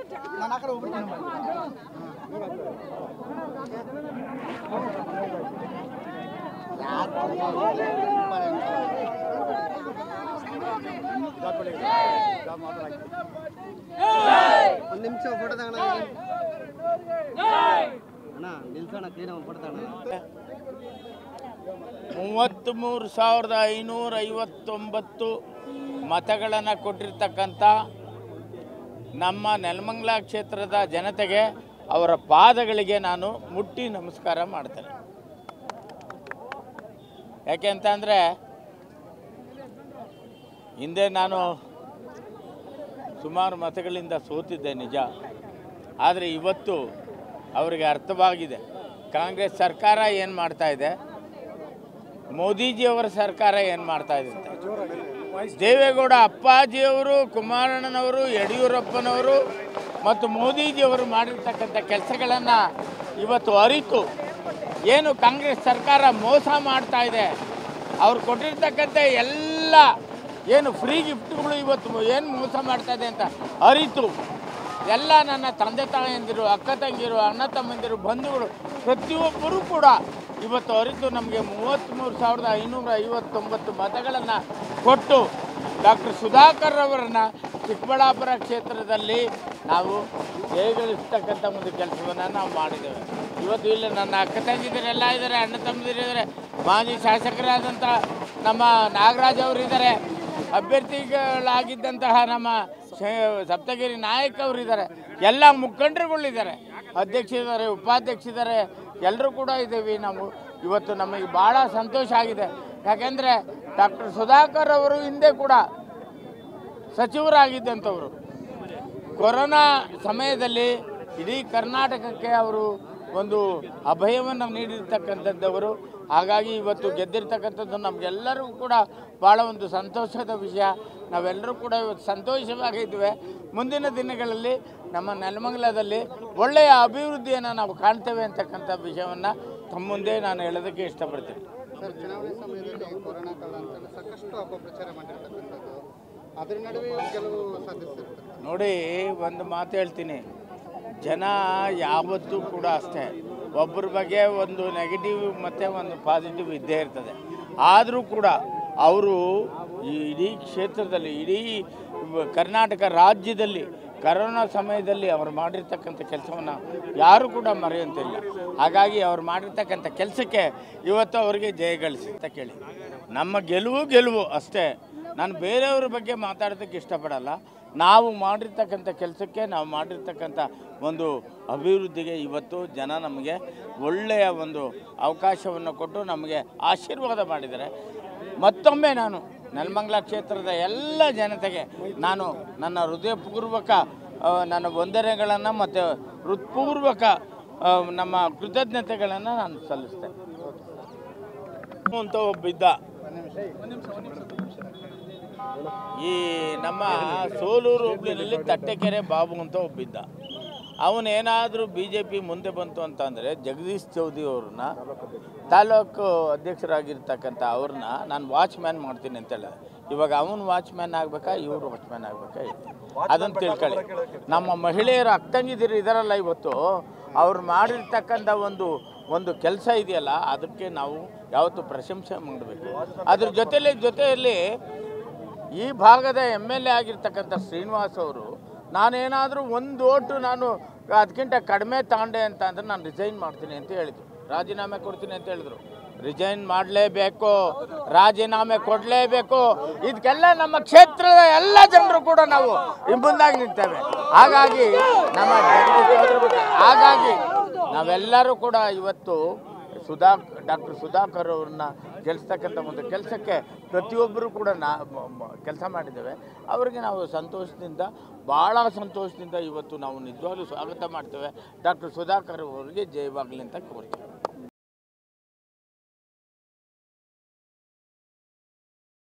ಒಂದು ನಿಮಿಷ ಫೋಟೋ ತಗೋಣ ಅಣ್ಣ ನಿಲ್ಸೋಣ ಕ್ಲೀನ್ ಫೋಟೋ ತಗೋಣ 33,559 ಮತಗಳನ್ನು ಕೊಟ್ಟಿರ್ತಕ್ಕಂಥ ನಮ್ಮ ನೆಲಮಂಗಲ ಕ್ಷೇತ್ರದ ಜನತೆಗೆ ಅವರ ಪಾದಗಳಿಗೆ ನಾನು ಮುಟ್ಟಿ ನಮಸ್ಕಾರ ಮಾಡ್ತೇನೆ. ಯಾಕೆ ಅಂತಂದರೆ ಹಿಂದೆ ನಾನು ಸುಮಾರು ಮತಗಳಿಂದ ಸೋತಿದ್ದೆ ನಿಜ. ಆದರೆ ಇವತ್ತು ಅವರಿಗೆ ಅರ್ಥವಾಗಿದೆ ಕಾಂಗ್ರೆಸ್ ಸರ್ಕಾರ ಏನು ಮಾಡ್ತಾ ಇದೆ, ಮೋದಿಜಿಯವರ ಸರ್ಕಾರ ಏನು ಮಾಡ್ತಾ ಇದೆ ಅಂತ. ದೇವೇಗೌಡ ಅಪ್ಪಾಜಿಯವರು, ಕುಮಾರಣ್ಣನವರು, ಯಡಿಯೂರಪ್ಪನವರು ಮತ್ತು ಮೋದಿಜಿಯವರು ಮಾಡಿರ್ತಕ್ಕಂಥ ಕೆಲಸಗಳನ್ನು ಇವತ್ತು ಅರಿತು ಏನು ಕಾಂಗ್ರೆಸ್ ಸರ್ಕಾರ ಮೋಸ ಮಾಡ್ತಾ ಇದೆ, ಅವ್ರು ಕೊಟ್ಟಿರ್ತಕ್ಕಂಥ ಎಲ್ಲ ಏನು ಫ್ರೀ ಗಿಫ್ಟ್ಗಳು ಇವತ್ತು ಏನು ಮೋಸ ಮಾಡ್ತಾ ಇದೆ ಅಂತ ಅರಿತು ಎಲ್ಲ ನನ್ನ ತಂದೆ ತಾಯಿಯಂದಿರು, ಅಕ್ಕ ತಂಗಿರು, ಅಣ್ಣ ತಮ್ಮಂದಿರು, ಬಂಧುಗಳು ಪ್ರತಿಯೊಬ್ಬರೂ ಕೂಡ ಇವತ್ತು ಅರಿತು ನಮಗೆ 33,559 ಮತಗಳನ್ನು ಕೊಟ್ಟು ಡಾಕ್ಟರ್ ಸುಧಾಕರ್ ಅವರನ್ನು ಚಿಕ್ಕಬಳ್ಳಾಪುರ ಕ್ಷೇತ್ರದಲ್ಲಿ ನಾವು ಜಯಗಳಿಸ್ತಕ್ಕಂಥ ಒಂದು ಕೆಲಸವನ್ನು ನಾವು ಮಾಡಿದ್ದೇವೆ. ಇವತ್ತು ಇಲ್ಲಿ ನನ್ನ ಅಕ್ಕ ತಂಗಿದರೆಲ್ಲ ಇದ್ದಾರೆ, ಅಣ್ಣ ತಮ್ಮದಿರಿದ್ದಾರೆ, ಮಾಜಿ ಶಾಸಕರಾದಂಥ ನಮ್ಮ ನಾಗರಾಜ್ ಅವರಿದ್ದಾರೆ, ಅಭ್ಯರ್ಥಿಗಳಾಗಿದ್ದಂತಹ ನಮ್ಮ ಸಪ್ತಗಿರಿ ನಾಯಕ್ ಅವರಿದ್ದಾರೆ, ಎಲ್ಲ ಮುಖಂಡರುಗಳಿದ್ದಾರೆ, ಅಧ್ಯಕ್ಷರಿದ್ದಾರೆ, ಉಪಾಧ್ಯಕ್ಷರಿದ್ದಾರೆ, ಎಲ್ಲರೂ ಕೂಡ ಇದ್ದೀವಿ ನಾವು. ಇವತ್ತು ನಮಗೆ ಭಾಳ ಸಂತೋಷ ಆಗಿದೆ. ಯಾಕೆಂದರೆ ಡಾಕ್ಟರ್ ಸುಧಾಕರ್ ಅವರು ಹಿಂದೆ ಕೂಡ ಸಚಿವರಾಗಿದ್ದಂಥವರು. ಕೊರೋನಾ ಸಮಯದಲ್ಲಿ ಇಡೀ ಕರ್ನಾಟಕಕ್ಕೆ ಅವರು ಒಂದು ಅಭಯವನ್ನು ನೀಡಿರ್ತಕ್ಕಂಥದ್ದವರು. ಹಾಗಾಗಿ ಇವತ್ತು ಗೆದ್ದಿರ್ತಕ್ಕಂಥದ್ದು ನಮಗೆಲ್ಲರಿಗೂ ಕೂಡ ಭಾಳ ಒಂದು ಸಂತೋಷದ ವಿಷಯ. ನಾವೆಲ್ಲರೂ ಕೂಡ ಇವತ್ತು ಸಂತೋಷವಾಗಿದ್ದೇವೆ. ಮುಂದಿನ ದಿನಗಳಲ್ಲಿ ನಮ್ಮ ನೆಲಮಂಗಲದಲ್ಲಿ ಒಳ್ಳೆಯ ಅಭಿವೃದ್ಧಿಯನ್ನು ನಾವು ಕಾಣ್ತೇವೆ ಅಂತಕ್ಕಂಥ ವಿಷಯವನ್ನು ತಮ್ಮ ಮುಂದೆ ನಾನು ಹೇಳೋದಕ್ಕೆ ಇಷ್ಟಪಡ್ತೀನಿ. ಸರ್, ಚುನಾವಣೆ ಸಮಯದಲ್ಲಿ ಕೊರೋನಾ ಕಾಲ ಅಂತೇಳಿ ಸಾಕಷ್ಟು ಅಪಪ್ರಚಾರ ಮಾಡಿರ್ತಕ್ಕಂಥದ್ದು, ಅದರ ನಡುವೆ ಕೆಲವು ಸಾಧಿಸಿರ್ತಾರೆ. ನೋಡಿ, ಒಂದು ಮಾತು ಹೇಳ್ತೀನಿ, ಜನ ಯಾವತ್ತೂ ಕೂಡ ಅಷ್ಟೇ ಒಬ್ಬರ ಬಗ್ಗೆ ಒಂದು ನೆಗೆಟಿವ್ ಮತ್ತು ಒಂದು ಪಾಸಿಟಿವ್ ಇದ್ದೇ ಇರ್ತದೆ. ಆದರೂ ಕೂಡ ಅವರು ಇಡೀ ಕ್ಷೇತ್ರದಲ್ಲಿ, ಇಡೀ ಕರ್ನಾಟಕ ರಾಜ್ಯದಲ್ಲಿ ಕರೋನಾ ಸಮಯದಲ್ಲಿ ಅವರು ಮಾಡಿರ್ತಕ್ಕಂಥ ಕೆಲಸವನ್ನು ಯಾರೂ ಕೂಡ ಮರೆಯುವಂತಿಲ್ಲ. ಹಾಗಾಗಿ ಅವ್ರು ಮಾಡಿರ್ತಕ್ಕಂಥ ಕೆಲಸಕ್ಕೆ ಇವತ್ತು ಅವರಿಗೆ ಜಯಗಳಿಸಿ ಅಂತ ಕೇಳಿ. ನಮ್ಮ ಗೆಲುವು ಅಷ್ಟೇ. ನಾನು ಬೇರೆಯವ್ರ ಬಗ್ಗೆ ಮಾತಾಡೋದಕ್ಕೆ ಇಷ್ಟಪಡಲ್ಲ. ನಾವು ಮಾಡಿರ್ತಕ್ಕಂಥ ಕೆಲಸಕ್ಕೆ, ನಾವು ಮಾಡಿರ್ತಕ್ಕಂಥ ಒಂದು ಅಭಿವೃದ್ಧಿಗೆ ಇವತ್ತು ಜನ ನಮಗೆ ಒಳ್ಳೆಯ ಒಂದು ಅವಕಾಶವನ್ನು ಕೊಟ್ಟು ನಮಗೆ ಆಶೀರ್ವಾದ ಮಾಡಿದ್ದಾರೆ. ಮತ್ತೊಮ್ಮೆ ನಾನು ನೆಲಮಂಗಲ ಕ್ಷೇತ್ರದ ಎಲ್ಲ ಜನತೆಗೆ ನಾನು ನನ್ನ ಹೃದಯಪೂರ್ವಕ ನನ್ನ ವಂದನೆಗಳನ್ನು ಮತ್ತು ಹೃತ್ಪೂರ್ವಕ ನಮ್ಮ ಕೃತಜ್ಞತೆಗಳನ್ನು ನಾನು ಸಲ್ಲಿಸ್ತೇನೆ. ಅಂತ ಒಬ್ಬಿದ್ದ ಈ ನಮ್ಮ ಸೋಲೂರು ಹೋಬಳಿನಲ್ಲಿ ತಟ್ಟೆಕೆರೆ ಬಾಬು ಅಂತ ಒಬ್ಬಿದ್ದ. ಅವನೇನಾದರೂ BJP ಮುಂದೆ ಬಂತು ಅಂತಂದರೆ ಜಗದೀಶ್ ಚೌಧರಿ ಅವ್ರನ್ನ, ತಾಲೂಕು ಅಧ್ಯಕ್ಷರಾಗಿರ್ತಕ್ಕಂಥ ಅವ್ರನ್ನ ನಾನು ವಾಚ್ಮ್ಯಾನ್ ಮಾಡ್ತೀನಿ ಅಂತ ಹೇಳಿದೆ. ಇವಾಗ ಅವನು ವಾಚ್ಮ್ಯಾನ್ ಆಗಬೇಕಾ, ಇವರು ವಾಚ್ಮ್ಯಾನ್ ಆಗಬೇಕಾ, ಅದನ್ನು ತಿಳ್ಕೊಳ್ಳಿ. ನಮ್ಮ ಮಹಿಳೆಯರು ಅಕ್ಕಂಗಿದಿರು ಇದಾರಲ್ಲ, ಇವತ್ತು ಅವ್ರು ಮಾಡಿರ್ತಕ್ಕಂಥ ಒಂದು ಕೆಲಸ ಇದೆಯಲ್ಲ, ಅದಕ್ಕೆ ನಾವು ಯಾವತ್ತೂ ಪ್ರಶಂಸೆ ಮಾಡಬೇಕು. ಅದ್ರ ಜೊತೆಯಲ್ಲಿ ಈ ಭಾಗದ MLA ಆಗಿರ್ತಕ್ಕಂಥ ಶ್ರೀನಿವಾಸ್ ಅವರು, ನಾನೇನಾದರೂ ಒಂದು ಓಟು ನಾನು ಅದಕ್ಕಿಂತ ಕಡಿಮೆ ತಗೊಂಡೆ ಅಂತ ಅಂದರೆ ನಾನು ರಿಸೈನ್ ಮಾಡ್ತೀನಿ ಅಂತ ಹೇಳಿದರು, ರಾಜೀನಾಮೆ ಕೊಡ್ತೀನಿ ಅಂತ ಹೇಳಿದರು. ರಿಸೈನ್ ಮಾಡಲೇಬೇಕು, ರಾಜೀನಾಮೆ ಕೊಡಲೇಬೇಕು. ಇದಕ್ಕೆಲ್ಲ ನಮ್ಮ ಕ್ಷೇತ್ರದ ಎಲ್ಲ ಜನರು ಕೂಡ ನಾವು ಮುಂದಾಗಿ ನಿಲ್ತೇವೆ. ಹಾಗಾಗಿ ನಾವೆಲ್ಲರೂ ಕೂಡ ಇವತ್ತು ಡಾಕ್ಟರ್ ಸುಧಾಕರ್ ಅವ್ರನ್ನ ಗೆಲ್ಲಿಸ್ತಕ್ಕಂಥ ಒಂದು ಕೆಲಸಕ್ಕೆ ಪ್ರತಿಯೊಬ್ಬರು ಕೂಡ ಕೆಲಸ ಮಾಡಿದ್ದೇವೆ. ಅವರಿಗೆ ನಾವು ಭಾಳ ಸಂತೋಷದಿಂದ ಇವತ್ತು ನಾವು ನಿಜವಾಗ್ಲೂ ಸ್ವಾಗತ ಮಾಡ್ತೇವೆ. ಡಾಕ್ಟರ್ ಸುಧಾಕರ್ ಅವರಿಗೆ ಜಯವಾಗಲಿ ಅಂತ ಕೋರ್ತೀವಿ.